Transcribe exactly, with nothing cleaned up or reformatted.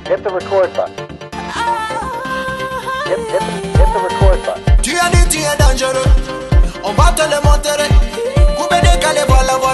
Hit the record button. Hit, hit, the, hit the record button. Tu as dit tu es dangereux, on va te le montrer. Coupé décalé, voilà, voilà.